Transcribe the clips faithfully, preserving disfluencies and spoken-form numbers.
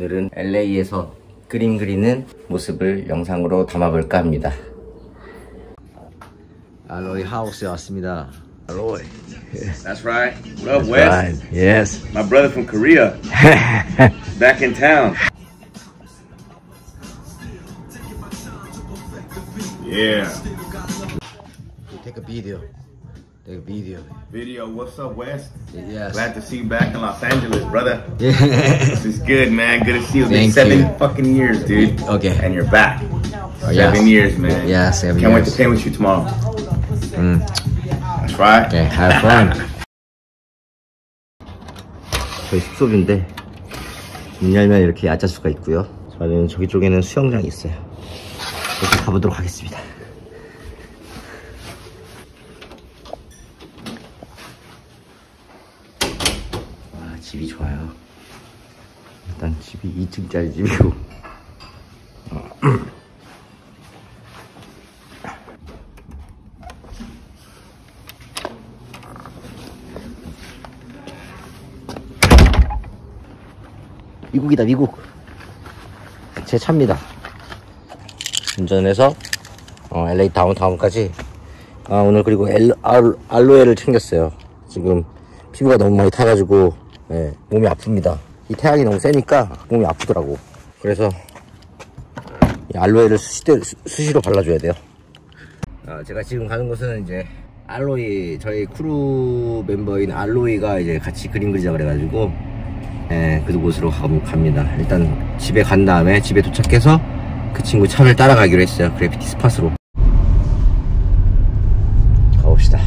오늘은 엘에이에서 그림 그리는 모습을 영상으로 담아볼까 합니다. 알로이 하우스에 왔습니다. 알로이. That's right. What up, Wes? Right. Yes. My brother from Korea. Back in town. Yeah. Take a video. Take a video. Video. What's up, Wes? Yes. Glad to see you back in Los Angeles, brother. Yeah. This is good, man. Good to see you. It's been Thank seven you. fucking years, dude. Okay. And you're back. Oh, seven yes. years, man. Yeah, seven Can't years. wait to paint with you tomorrow. 음. That's right. Okay, have fun. 저희 숙소인데 문 열면 이렇게 야자수가 있고요. 저는 저기 쪽에는 수영장이 있어요. 이렇게 가보도록 하겠습니다. 와, 집이 좋아요. 일단 집이 이 층짜리 집이고 미국이다, 미국. 제 차입니다. 운전해서 어, 엘에이 다운타운까지. 아, 오늘 그리고 엘, 알, 알로에를 챙겼어요. 지금 피부가 너무 많이 타가지고 예, 몸이 아픕니다. 이 태양이 너무 세니까 몸이 아프더라고. 그래서 이 알로에를 수시대, 수, 수시로 발라줘야 돼요. 아, 제가 지금 가는 곳은 이제 알로이, 저희 크루 멤버인 알로이가 이제 같이 그림 그리자 그래가지고 예, 그곳으로 갑니다. 일단 집에 간 다음에 집에 도착해서 그 친구 차를 따라가기로 했어요. 그래피티 스팟으로 가봅시다.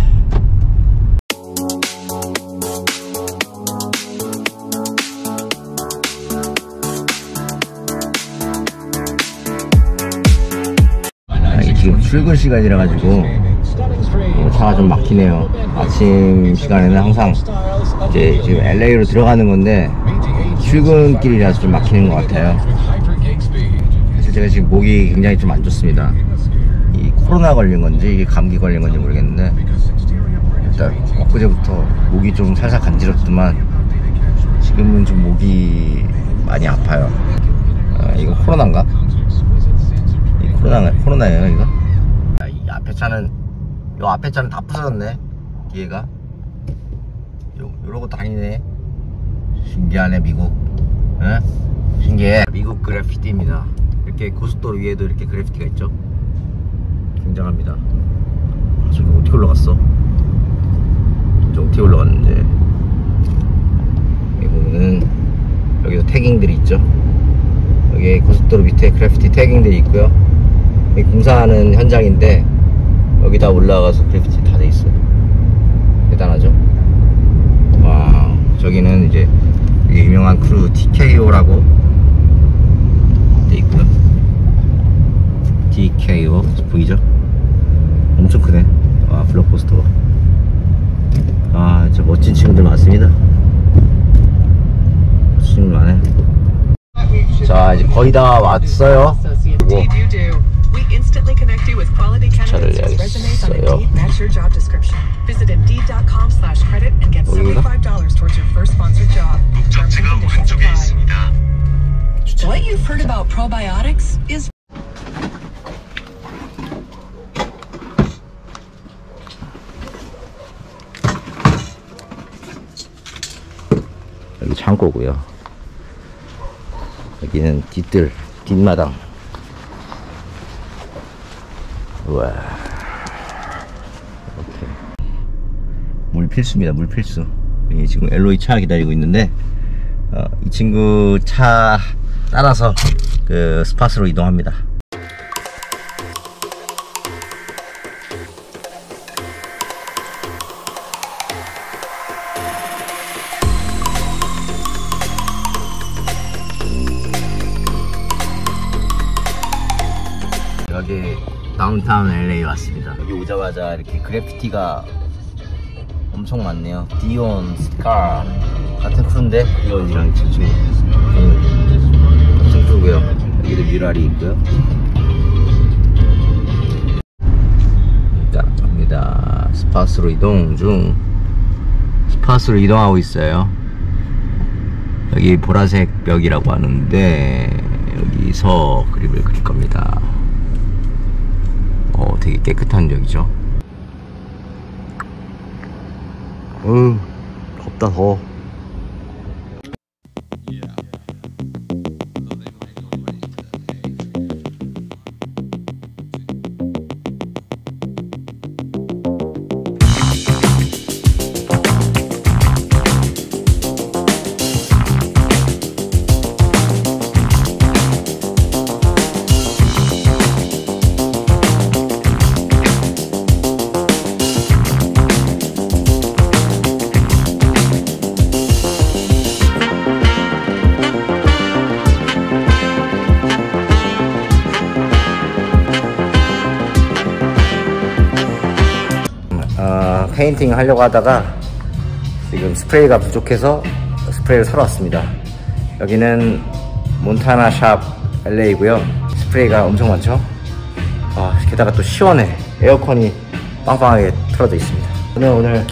아, 이게 지금 출근 시간이라 가지고 차가 좀 막히네요. 아침 시간에는 항상 이제 지금 엘에이로 들어가는 건데 출근길이라서 좀 막히는 것 같아요. 사실 제가 지금 목이 굉장히 좀 안 좋습니다. 이 코로나 걸린 건지 이게 감기 걸린 건지 모르겠는데 일단 엊그제부터 목이 좀 살살 간지럽더만 지금은 좀 목이 많이 아파요. 아, 이거 코로나인가? 이 코로나, 코로나예요 이거? 아, 이 앞에 차는 요 앞에 차는 다 부서졌네. 뒤에가 요, 요러고 다니네. 신기하네 미국. 에? 신기해. 미국 그래피티입니다. 이렇게 고속도로 위에도 이렇게 그래피티가 있죠. 굉장합니다. 아, 저기 어떻게 올라갔어? 저 어떻게 올라갔는데. 여기 보면은 여기도 태깅들이 있죠. 여기 고속도로 밑에 그래피티 태깅들이 있고요. 여기 공사하는 현장인데 여기다 올라가서 그래피티 다 돼 있어요. 대단하죠? 와, 저기는 이제 유명한 크루 티케이오라고 돼 있고요. 티케이오 보이죠? 엄청 크네. 와, 블록버스터. 아, 진짜 멋진 친구들 많습니다. 멋진 친구들 많네. 자, 이제 거의 다 왔어요. 그리고 주차를 해야겠어요. 여기인가? 목적지가 오른쪽에 있습니다. What you've heard about probiotics is 여기 창고고요. 여기는 뒷뜰, 뒷마당. 우와. 이렇게 물 필수입니다. 물 필수. 여기 지금 엘로이 차 기다리고 있는데 어, 이 친구 차 따라서 그 스팟으로 이동합니다. 여기 다운타운 엘에이 왔습니다. 여기 오자마자 이렇게 그래피티가 엄청 많네요. 디온, 스카 같은 크루인데 디온이랑 저쪽 같은 크루고요. 여기도 뮤랄이 있고요. 자, 갑니다. 스팟으로 이동 중. 스팟으로 이동하고 있어요. 여기 보라색 벽이라고 하는데 여기서 그림을 그릴 겁니다. 어, 되게 깨끗한 벽이죠. 어우, 덥다 더워. 어, 페인팅 하려고 하다가 지금 스프레이가 부족해서 스프레이를 사러 왔습니다. 여기는 몬타나 샵 엘에이고요. 스프레이가 엄청 많죠. 아, 게다가 또 시원해. 에어컨이 빵빵하게 틀어져 있습니다. 저는 오늘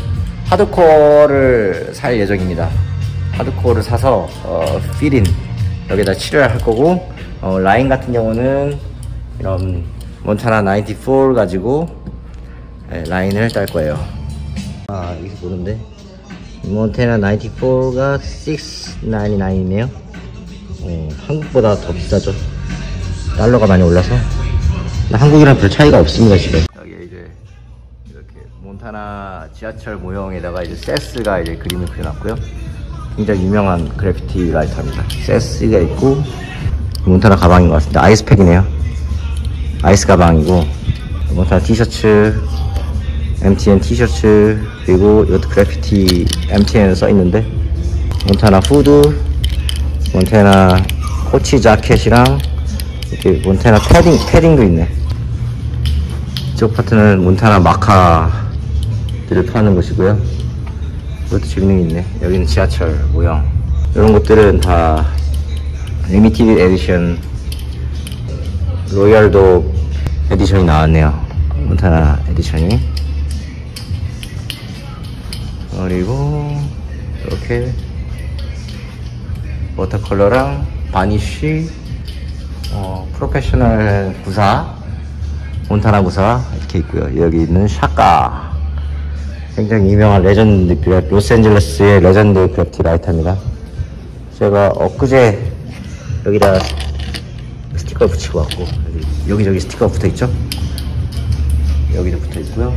하드코어를 살 예정입니다. 하드코어를 사서 어, 필인 여기다 칠을 할 거고, 어, 라인 같은 경우는 이런 몬타나 구십사 가지고 네, 라인을 딸 거예요. 아, 여기서 보는데 몬타나 구십사가 육백구십구이네요. 어, 한국보다 더 비싸죠. 달러가 많이 올라서. 한국이랑 별 차이가 없습니다 지금. 여기 이제 이렇게 몬타나 지하철 모형에다가 이제 세스가 이제 그림을 그려놨고요. 굉장히 유명한 그래피티 라이터입니다. 세스가 있고, 몬타나 가방인 것 같습니다. 아이스팩이네요. 아이스 가방이고, 몬타나 티셔츠, 엠티엔 티셔츠, 그리고 이것도 그래피티 엠티엔 써있는데, 몬타나 후드, 몬타나 코치 자켓이랑 이렇게 몬타나 패딩, 패딩도 있네. 이쪽 파트는 몬타나 마카들을 파는 곳이고요. 이것도 재밌는 게 있네. 여기는 지하철 모형. 이런 것들은 다 리미티드 에디션, 로얄도 에디션이 나왔네요. 몬타나 에디션이. 그리고 이렇게 워터컬러랑 바니쉬, 어, 프로페셔널 구사, 몬타나 구사 이렇게 있고요. 여기 있는 샤카, 굉장히 유명한 레전드 그래프티, 로스앤젤레스의 레전드 그래프티 라이터입니다. 제가 엊그제 여기다 스티커 붙이고 왔고, 여기, 여기저기 스티커 붙어 있죠? 여기도 붙어 있고요.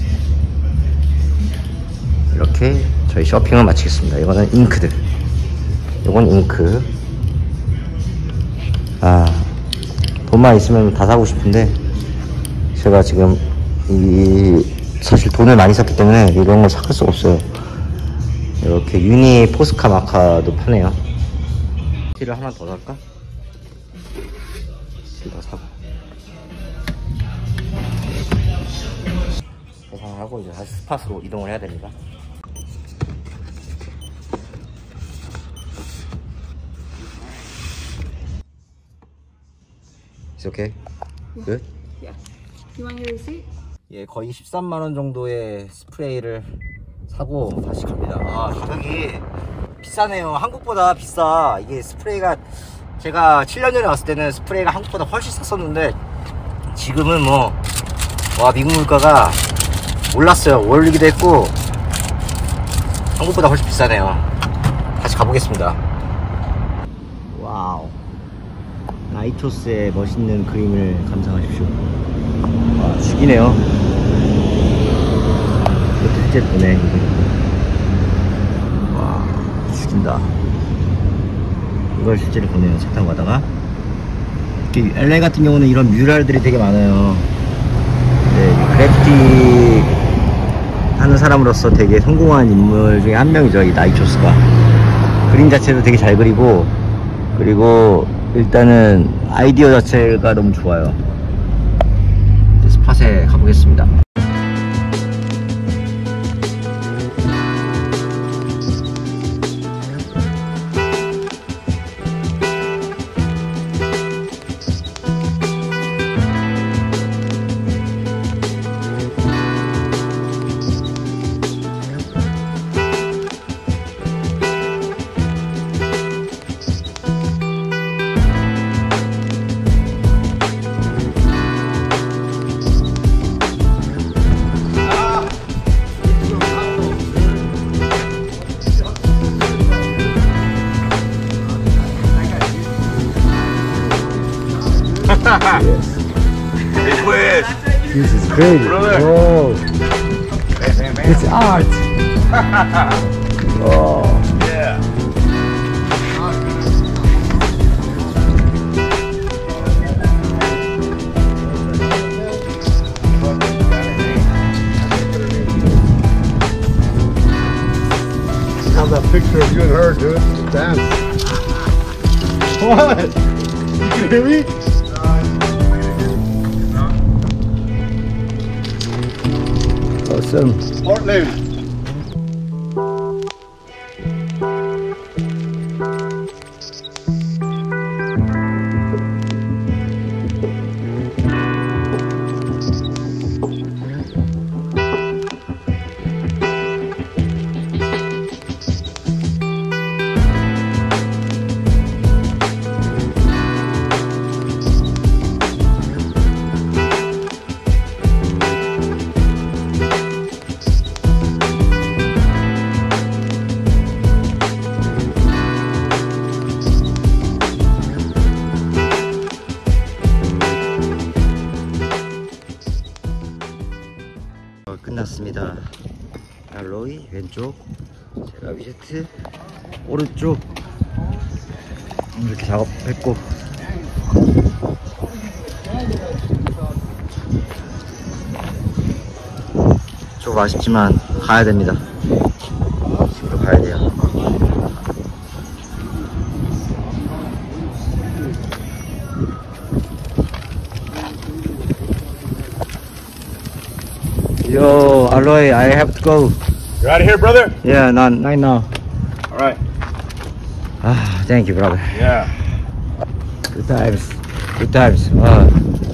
이렇게 저희 쇼핑을 마치겠습니다. 이거는 잉크들. 이건 잉크. 아, 돈만 있으면 다 사고 싶은데, 제가 지금 이 사실 돈을 많이 썼기 때문에 이런 걸 살 수가 없어요. 이렇게 유니 포스카 마카도 파네요. 티를 하나 더 살까? 티를 더 사고 계산하고 이제 다시 스팟으로 이동을 해야 됩니다. It's okay? Good? Yeah. You want your receipt? 예, 거의 십삼만 원 정도의 스프레이를 사고 다시 갑니다. 아, 가격이 비싸네요. 한국보다 비싸. 이게 스프레이가, 제가 칠 년 전에 왔을 때는 스프레이가 한국보다 훨씬 쌌었는데, 지금은 뭐, 와, 미국 물가가 올랐어요. 올리기도 했고, 한국보다 훨씬 비싸네요. 다시 가보겠습니다. 와우. 나이토스의 멋있는 그림을 감상하십시오. 와, 죽이네요. 이것도 실제 보네. 와, 죽인다. 이걸 실제로 보네요. 차 타고 가다가. 엘에이 같은 경우는 이런 뮤랄들이 되게 많아요. 네, 그래피티 하는 사람으로서 되게 성공한 인물 중에 한 명이죠, 이 나이토스가. 그림 자체도 되게 잘 그리고, 그리고 일단은 아이디어 자체가 너무 좋아요. 스팟에 가보겠습니다. Yes. Big quiz. This is crazy. Brother. Oh, it's art. Oh. Yeah. Have that picture of you and her, dude. Dance. What? You can hear me? Awesome. Portland. 어, 끝났습니다. 알로이 왼쪽, 제가 위제트 오른쪽 이렇게 작업했고 조금 아쉽지만 가야 됩니다. 집으로 가야 돼요. Yo, Aloy, I have to go. You're out of here, brother? Yeah, not right now. All right. Ah, thank you, brother. Yeah. Good times. Good times. Uh,